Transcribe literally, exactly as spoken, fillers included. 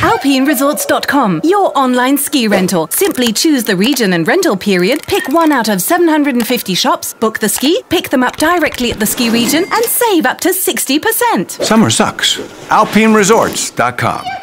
Alpine Resorts dot com, your online ski rental. Simply choose the region and rental period, pick one out of seven hundred fifty shops, book the ski, pick them up directly at the ski region, and save up to sixty percent. Summer sucks. Alpine Resorts dot com.